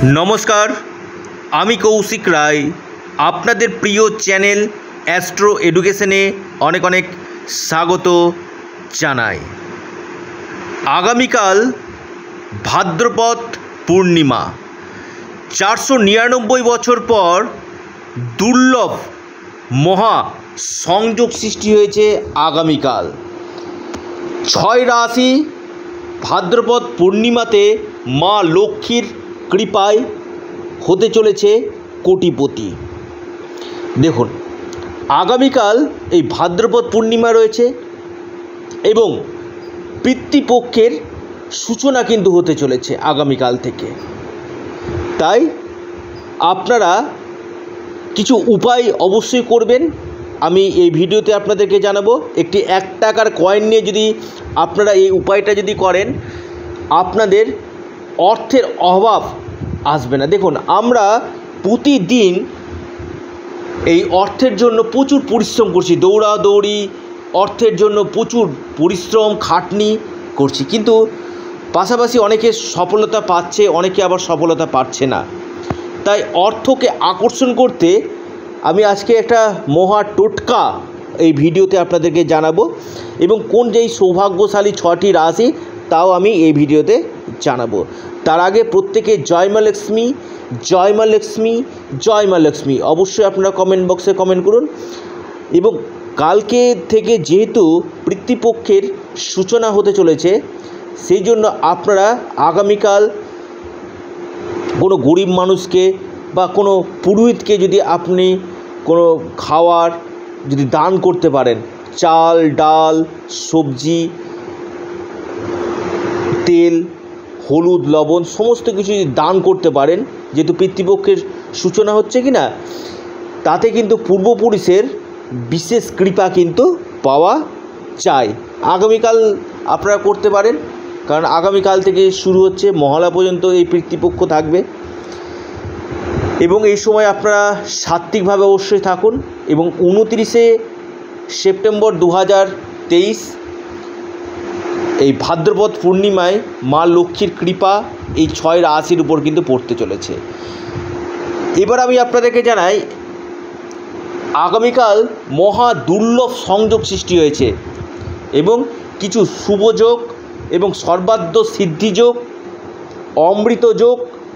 নমস্কার, আমি কৌশিক রায়। আপনাদের প্রিয় চ্যানেল অ্যাস্ট্রো এডুকেশনে অনেক অনেক স্বাগত জানাই। আগামীকাল ভাদ্রপদ পূর্ণিমা। 499 বছর পর দুর্লভ মহা সংযোগ সৃষ্টি হয়েছে আগামীকাল। 6 রাশি ভাদ্রপদ পূর্ণিমাতে মা লক্ষ্মীর কৃপায় হতে চলেছে কোটিপতি। দেখুন, আগামীকাল এই ভাদ্রপদ পূর্ণিমা রয়েছে এবং পিতৃপক্ষের সূচনা কিন্তু হতে চলেছে আগামীকাল থেকে। তাই আপনারা কিছু উপায় অবশ্যই করবেন, আমি এই ভিডিওতে আপনাদেরকে জানাবো। একটি 1 টাকার কয়েন নিয়ে যদি আপনারা এই উপায়টা যদি করেন, আপনাদের অর্থের অভাব আসবে না। দেখুন, আমরা প্রতিদিন এই অর্থের জন্য প্রচুর পরিশ্রম করছি, দৌড়াদৌড়ি, অর্থের জন্য প্রচুর পরিশ্রম খাটনি করছি, কিন্তু পাশাপাশি অনেকে সফলতা পাচ্ছে, অনেকে আবার সফলতা পাচ্ছে না। তাই অর্থকে আকর্ষণ করতে আমি আজকে একটা মহা টোটকা এই ভিডিওতে আপনাদেরকে জানাবো, এবং কোন যেই সৌভাগ্যশালী 6টি রাশি তাও আমি এই ভিডিওতে জানাবো। তার আগে প্রত্যেকে জয় মা লক্ষ্মী, জয় মা লক্ষ্মী, জয় মা লক্ষ্মী অবশ্যই আপনারা কমেন্ট বক্সে কমেন্ট করুন। এবং কালকে থেকে যেহেতু পিতৃপক্ষের সূচনা হতে চলেছে, সেই জন্য আপনারা আগামীকাল কোনো গরিব মানুষকে বা কোনো পুরোহিতকে যদি আপনি কোনো খাওয়ার যদি দান করতে পারেন, চাল ডাল সবজি তেল হলুদ লবণ সমস্ত কিছু যদি দান করতে পারেন, যেহেতু পিতৃপক্ষের সূচনা হচ্ছে কি না, তাতে কিন্তু পূর্বপুরুষের বিশেষ কৃপা কিন্তু পাওয়া যায়। আগামীকাল আপনারা করতে পারেন, কারণ আগামীকাল থেকে শুরু হচ্ছে, মহালয়া পর্যন্ত এই পিতৃপক্ষ থাকবে। এবং এই সময় আপনারা সাত্ত্বিকভাবে অবশ্যই থাকুন। এবং 29শে সেপ্টেম্বর 2023 এই ভাদ্রপদ পূর্ণিমায় মা লক্ষ্মীর কৃপা এই 6 রাশির উপর কিন্তু পড়তে চলেছে। এবার আমি আপনাদেরকে জানাই, আগামীকাল মহা দুর্লভ সংযোগ সৃষ্টি হয়েছে এবং কিছু শুভযোগ এবং সর্বাধ্য সিদ্ধিযোগ, অমৃত যোগ,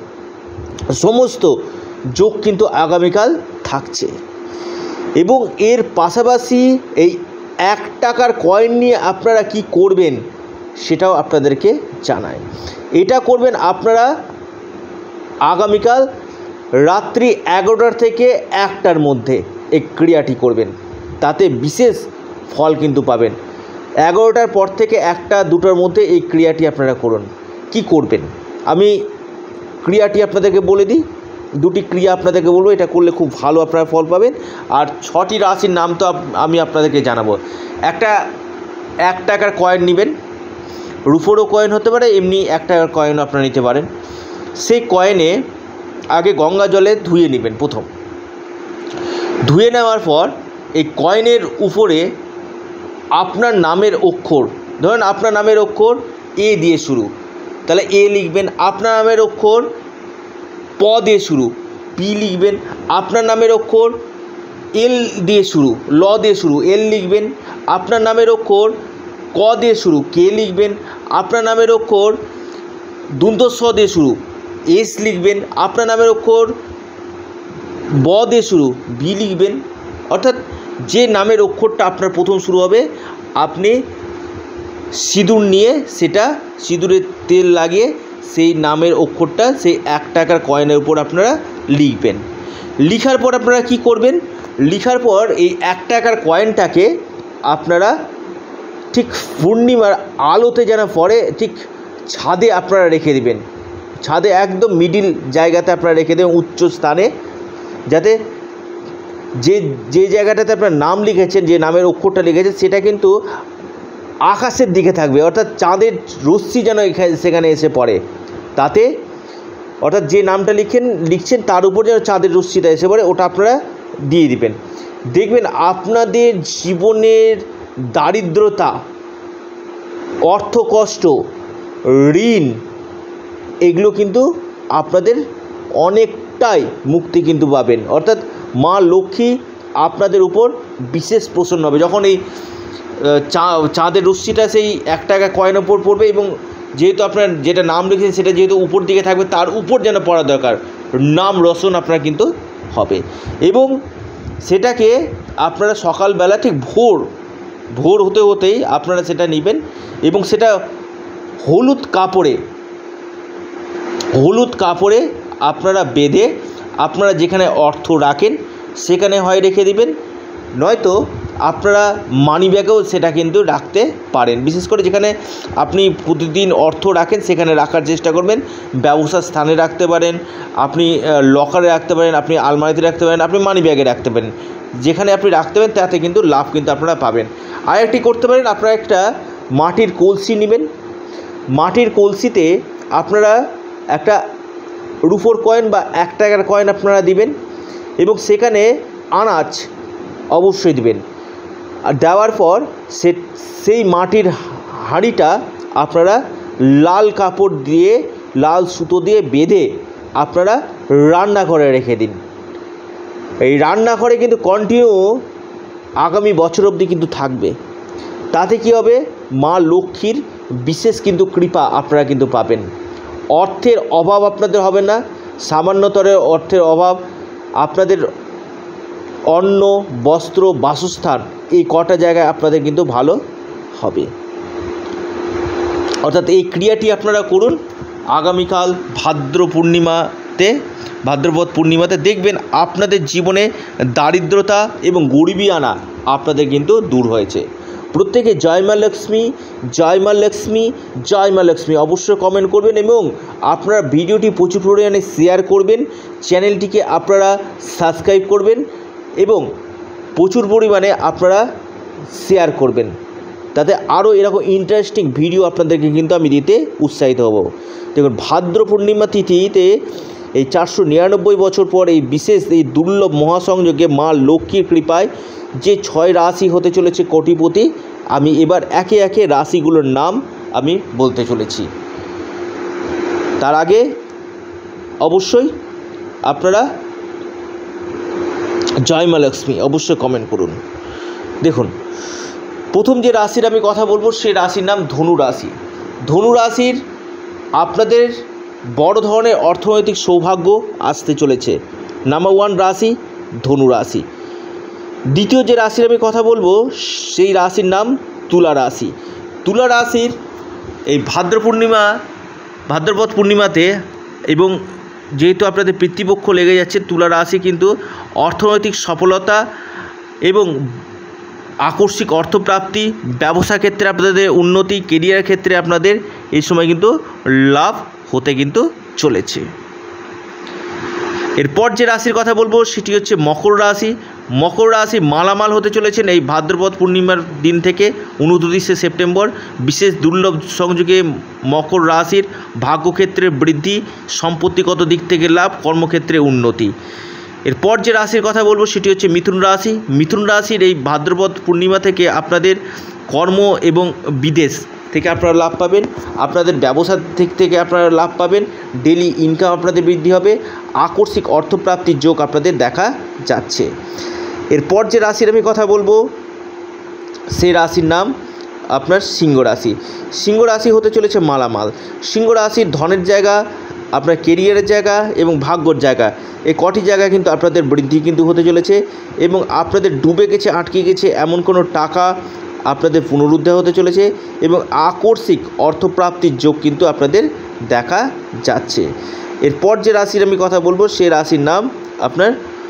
সমস্ত যোগ কিন্তু আগামীকাল থাকছে। এবং এর পাশাপাশি এই 1 টাকার কয়েন নিয়ে আপনারা কি করবেন সেটাও আপনাদেরকে জানাই। এটা করবেন আপনারা আগামীকাল রাত্রি 11টা থেকে 1টার মধ্যে এই ক্রিয়াটি করবেন, তাতে বিশেষ ফল কিন্তু পাবেন। 11টার পর থেকে 1টা 2টার মধ্যে এই ক্রিয়াটি আপনারা করুন। কি করবেন আমি ক্রিয়াটি আপনাদেরকে বলে দিই, 2টি ক্রিয়া আপনাদেরকে বলবো, এটা করলে খুব ভালো আপনারা ফল পাবেন। আর 6টি রাশির নাম তো আমি আপনাদেরকে জানাবো। একটা 1 টাকার কয়েন নেবেন, রুপোরও কয়েন হতে পারে, এমনি 1 টাকার কয়েনও আপনারা নিতে পারেন। সেই কয়েনে আগে গঙ্গা জলে ধুয়ে নেবেন। প্রথম ধুয়ে নেওয়ার পর এই কয়েনের উপরে আপনার নামের অক্ষর, ধরেন আপনার নামের অক্ষর এ দিয়ে শুরু, তাহলে এ লিখবেন। আপনার নামের অক্ষর প দিয়ে শুরু, পি লিখবেন। আপনার নামের অক্ষর এল দিয়ে শুরু, ল দিয়ে শুরু, এল লিখবেন। আপনার নামের অক্ষর ক দিয়ে শুরু, কে লিখবেন। আপনার নামের অক্ষর দন্তস্ব দিয়ে শুরু, এস লিখবেন। আপনার নামের অক্ষর ব দিয়ে শুরু, বি লিখবেন। অর্থাৎ যে নামের অক্ষরটা আপনার প্রথম শুরু হবে, আপনি সিঁদুর নিয়ে সেটা সিঁদুরের তেল লাগিয়ে সেই নামের অক্ষরটা সেই 1 টাকার কয়েনের উপর আপনারা লিখবেন। লিখার পর আপনারা কি করবেন, লিখার পর এই 1 টাকার কয়েনটাকে আপনারা ঠিক পূর্ণিমার আলোতে যেন পড়ে, ঠিক ছাদে আপনারা রেখে দেবেন। ছাদে একদম মিডিল জায়গাতে আপনারা রেখে দেবেন, উচ্চ স্থানে, যাতে যে জায়গাটাতে আপনার নাম লিখেছেন, যে নামের অক্ষরটা লিখেছেন, সেটা কিন্তু আকাশের দিকে থাকবে। অর্থাৎ চাঁদের রশ্মি যেন সেখানে এসে পড়ে, তাতে অর্থাৎ যে নামটা লিখছেন তার উপর যেন চাঁদের রশ্মিটা এসে পড়ে, ওটা আপনারা দিয়ে দিবেন। দেখবেন আপনাদের জীবনের দারিদ্রতা, অর্থকষ্ট, ঋণ, এগুলো কিন্তু আপনাদের অনেকটাই মুক্তি কিন্তু পাবেন। অর্থাৎ মা লক্ষ্মী আপনাদের উপর বিশেষ প্রসন্ন হবে। যখন এই চাঁদের রশ্মিটা সেই 1 টাকা কয়েন ওপর পড়বে এবং যেহেতু আপনার যেটা নাম লিখেছেন সেটা যেহেতু উপর দিকে থাকবে, তার উপর যেন পড়া দরকার, নাম রোশন আপনার কিন্তু হবে। এবং সেটাকে আপনারা সকালবেলা ঠিক ভোর হতে হতেই আপনারা সেটা নেবেন এবং সেটা হলুদ কাপড়ে আপনারা বেঁধে আপনারা যেখানে অর্থ রাখেন সেখানে হয় রেখে দিবেন, নয়তো আপনারা মানি ব্যাগেও সেটা কিন্তু রাখতে পারেন। বিশেষ করে যেখানে আপনি প্রতিদিন অর্থ রাখেন সেখানে রাখার চেষ্টা করবেন। ব্যবসার স্থানে রাখতে পারেন, আপনি লকারে রাখতে পারেন, আপনি আলমারিতে রাখতে পারেন, আপনি মানি ব্যাগে রাখতে পারেন। যেখানে আপনি রাখতে পারেন তাতে কিন্তু লাভ কিন্তু আপনারা পাবেন। আর একটি করতে পারেন, আপনারা একটা মাটির কলসি নেবেন। মাটির কলসিতে আপনারা একটা রুপোর কয়েন বা 1 টাকার কয়েন আপনারা দিবেন এবং সেখানে আনাজ অবশ্যই দিবেন। আর দেওয়ার পর সেই মাটির হাঁড়িটা আপনারা লাল কাপড় দিয়ে, লাল সুতো দিয়ে বেঁধে আপনারা রান্নাঘরে রেখে দিন। এই রান্নাঘরে কিন্তু কন্টিনিউ আগামী বছর অবধি কিন্তু থাকবে। তাতে কি হবে, মা লক্ষ্মীর বিশেষ কিন্তু কৃপা আপনারা কিন্তু পাবেন। অর্থের অভাব আপনাদের হবে না, সামান্যতর অর্থের অভাব, আপনাদের অন্ন, বস্ত্র, বাসস্থান এই কটা জায়গায় আপনাদের কিন্তু ভালো হবে। অর্থাৎ এই ক্রিয়াটি আপনারা করুন আগামীকাল ভাদ্রপদ পূর্ণিমাতে, দেখবেন আপনাদের জীবনে দারিদ্রতা এবং গরিবী আনা আপনাদের কিন্তু দূর হয়েছে। প্রত্যেকে জয় মা লক্ষ্মী, জয় মা লক্ষ্মী, জয় মা লক্ষ্মী অবশ্যই কমেন্ট করবেন এবং আপনারা ভিডিওটি প্রচুর পরিমাণে শেয়ার করবেন, চ্যানেলটিকে আপনারা সাবস্ক্রাইব করবেন এবং প্রচুর পরিমাণে আপনারা শেয়ার করবেন, তাতে আরও এরকম ইন্টারেস্টিং ভিডিও আপনাদেরকে কিন্তু আমি দিতে উৎসাহিত হব। দেখুন, ভাদ্র পূর্ণিমা তিথিতে এই 499 বছর পর এই বিশেষ এই দুর্লভ মহাসংযোগে মা লক্ষ্মীর কৃপায় যে 6 রাশি হতে চলেছে কোটিপতি, আমি এবার একে একে রাশিগুলোর নাম আমি বলতে চলেছি। তার আগে অবশ্যই আপনারা জয় মা লক্ষ্মী অবশ্যই কমেন্ট করুন। দেখুন, প্রথম যে রাশির আমি কথা বলবো সেই রাশির নাম ধনু রাশি। ধনু রাশির আপনাদের বড় ধরনের অর্থনৈতিক সৌভাগ্য আসতে চলেছে। নাম্বার 1 রাশি ধনু রাশি। দ্বিতীয় যে রাশির আমি কথা বলবো সেই রাশির নাম তুলা রাশি। তুলা রাশির এই ভাদ্রপদ পূর্ণিমাতে এবং যেহেতু আপনাদের পিতৃপক্ষ লেগে যাচ্ছে, তুলা রাশি কিন্তু অর্থনৈতিক সফলতা এবং আকস্মিক অর্থপ্রাপ্তি, ব্যবসা ক্ষেত্রে আপনাদের উন্নতি, কেরিয়ার ক্ষেত্রে আপনাদের এই সময় কিন্তু লাভ হতে কিন্তু চলেছে। এরপর যে রাশির কথা বলবো সেটি হচ্ছে মকর রাশি। মকর রাশি মালামাল হতে চলেছেন এই ভাদ্রপদ পূর্ণিমার দিন থেকে 29শে সেপ্টেম্বর। বিশেষ দুর্লভ সংযোগে মকর রাশির ভাগ্যক্ষেত্রে বৃদ্ধি, সম্পত্তিগত দিক থেকে লাভ, কর্মক্ষেত্রে উন্নতি। এরপর যে রাশির কথা বলবো সেটি হচ্ছে মিথুন রাশি। মিথুন রাশির এই ভাদ্রপদ পূর্ণিমা থেকে আপনাদের কর্ম এবং বিদেশ থেকে আপনারা লাভ পাবেন, আপনাদের ব্যবসার দিক থেকে আপনারা লাভ পাবেন, ডেলি ইনকাম আপনাদের বৃদ্ধি হবে, আকস্মিক অর্থপ্রাপ্তির যোগ আপনাদের দেখা যাচ্ছে। এরপর যে রাশির আমি কথা বলবো সেই রাশির নাম আপনার সিংহ রাশি। সিংহ রাশি হতে চলেছে মালামাল। সিংহ রাশির ধনের জায়গা, আপনার কেরিয়ারের জায়গা এবং ভাগ্যর জায়গা, এই কটি জায়গা কিন্তু আপনাদের বৃদ্ধি কিন্তু হতে চলেছে এবং আপনাদের ডুবে গেছে, আটকে গেছে এমন কোনো টাকা আপনাদের পুনরুদ্ধার হতে চলেছে এবং আকস্মিক অর্থপ্রাপ্তির যোগ কিন্তু আপনাদের দেখা যাচ্ছে। এরপর যে রাশির আমি কথা বলবো সেই রাশির নাম আপনার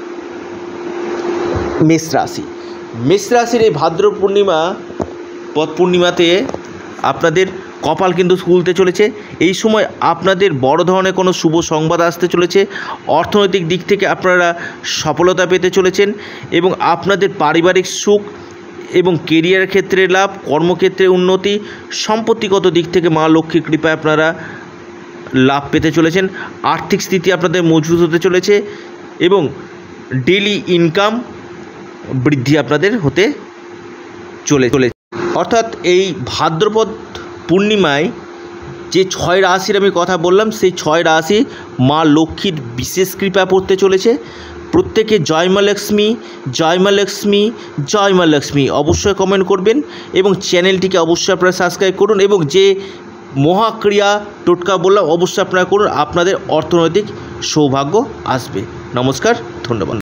মেষ রাশি। মেষ রাশির এই ভাদ্র পূর্ণিমাতে আপনাদের কপাল কিন্তু খুলতে চলেছে। এই সময় আপনাদের বড় ধরনের কোনো শুভ সংবাদ আসতে চলেছে, অর্থনৈতিক দিক থেকে আপনারা সফলতা পেতে চলেছেন এবং আপনাদের পারিবারিক সুখ এবং কেরিয়ার ক্ষেত্রে লাভ, কর্মক্ষেত্রে উন্নতি, সম্পত্তিগত দিক থেকে মা লক্ষ্মীর কৃপায় আপনারা লাভ পেতে চলেছেন। আর্থিক স্থিতি আপনাদের মজবুত হতে চলেছে এবং ডেলি ইনকাম বৃদ্ধি আপনাদের হতে চলেছে। অর্থাৎ এই ভাদ্রপদ পূর্ণিমায় যে 6 রাশির আমি কথা বললাম, সেই 6 রাশি মা লক্ষ্মীর বিশেষ কৃপা পড়তে চলেছে। প্রত্যেকে জয় মা লক্ষ্মী, জয় মা লক্ষ্মী, জয় মা লক্ষ্মী অবশ্যই কমেন্ট করবেন এবং চ্যানেলটিকে অবশ্যই আপনারা সাবস্ক্রাইব করুন এবং যে মহাক্রিয়া টোটকা বললাম অবশ্যই আপনারা করুন, আপনাদের অর্থনৈতিক সৌভাগ্য আসবে। নমস্কার, ধন্যবাদ।